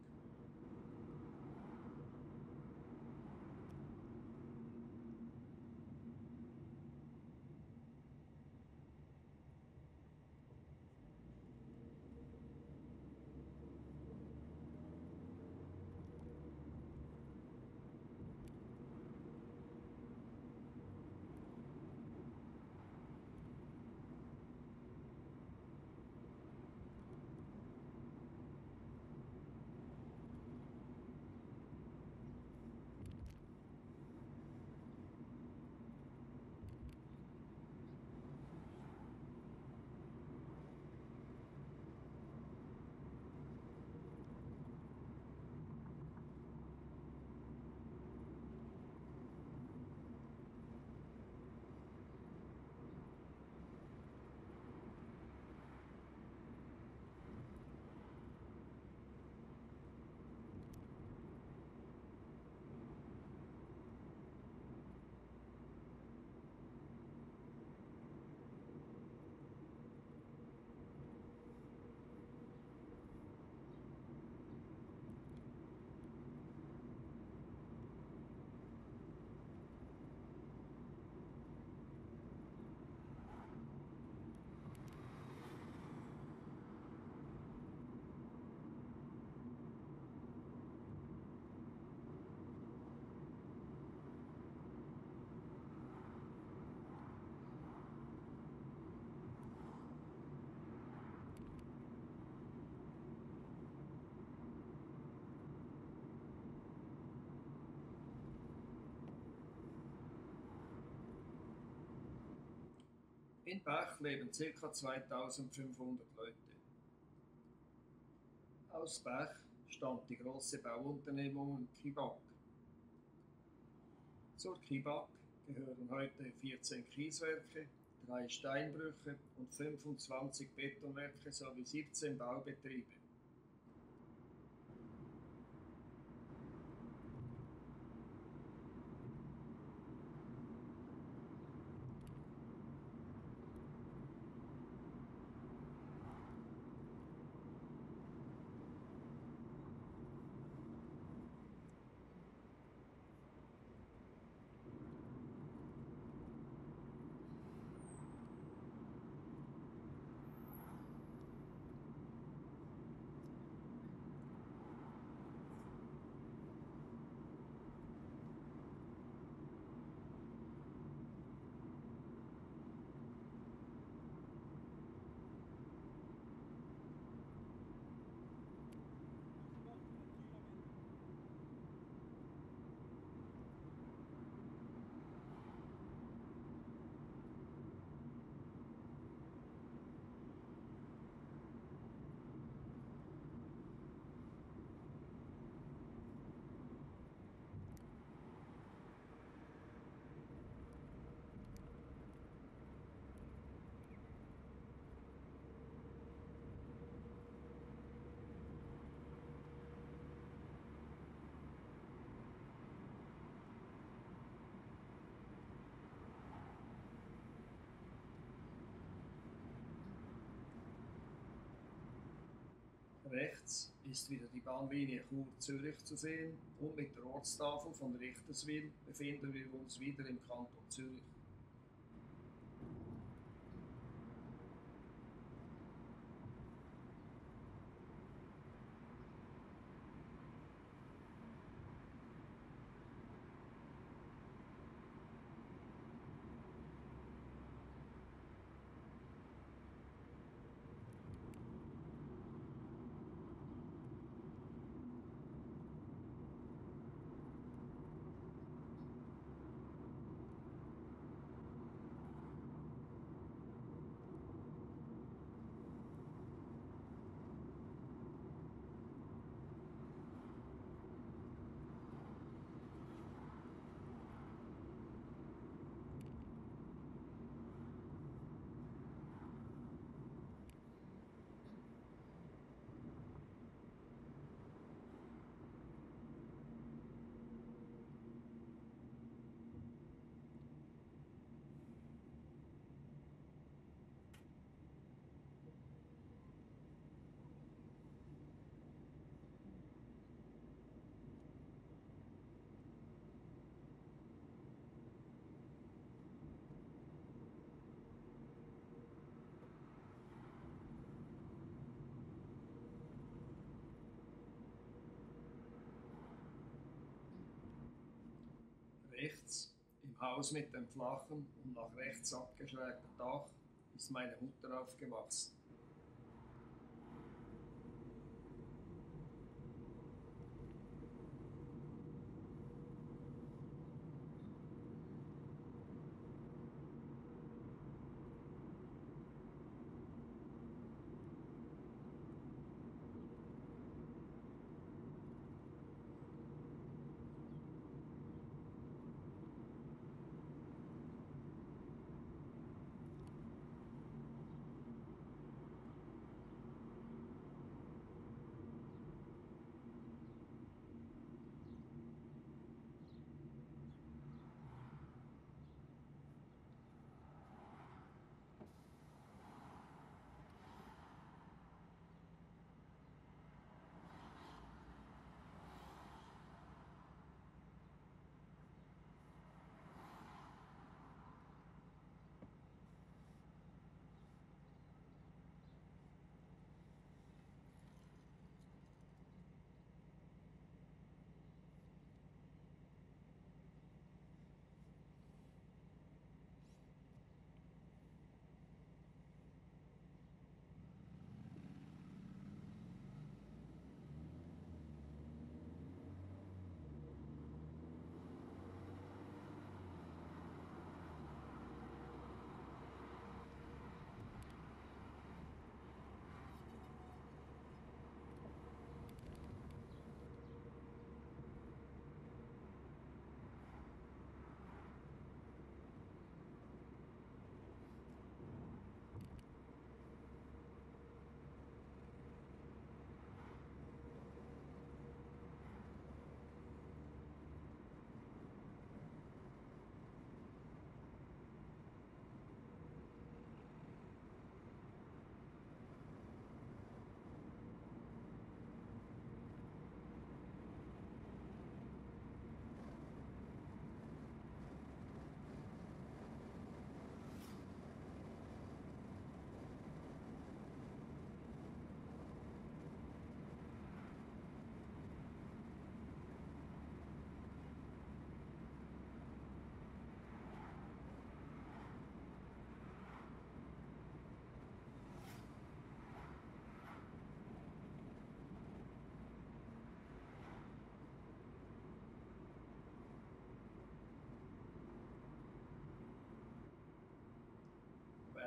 In Bach leben ca. 2500 Leute. Aus Bach stammt die große Bauunternehmung Kibak. Zur Kibak gehören heute 14 Kieswerke, 3 Steinbrüche und 25 Betonwerke sowie 17 Baubetriebe. Rechts ist wieder die Bahnlinie Chur-Zürich zu sehen und mit der Ortstafel von Richterswil befinden wir uns wieder im Kanton Zürich. Rechts, im Haus mit dem flachen und nach rechts abgeschrägten Dach, ist meine Mutter aufgewachsen.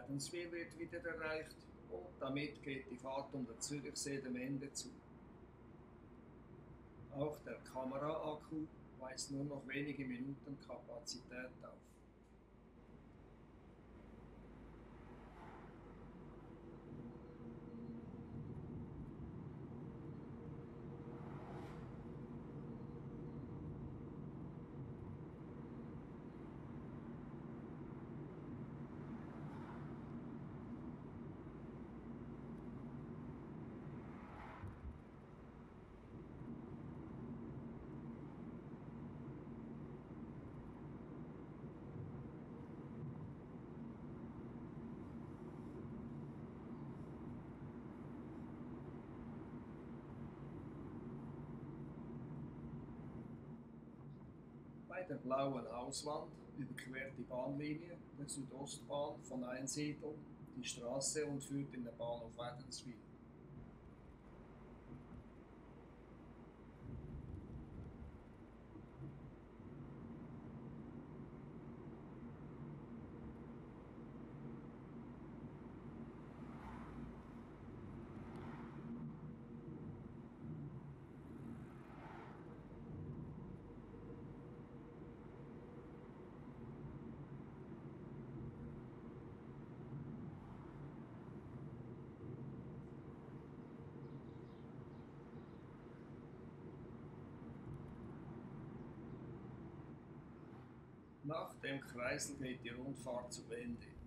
Wädenswil wird wieder erreicht und damit geht die Fahrt um den Zürichsee dem Ende zu. Auch der Kameraakku weist nur noch wenige Minuten Kapazität auf. Bei der blauen Hauswand überquert die Bahnlinie der Südostbahn von Einsiedl die Straße und führt in den Bahnhof Wädenswil. Nach dem Kreisel geht die Rundfahrt zu Ende.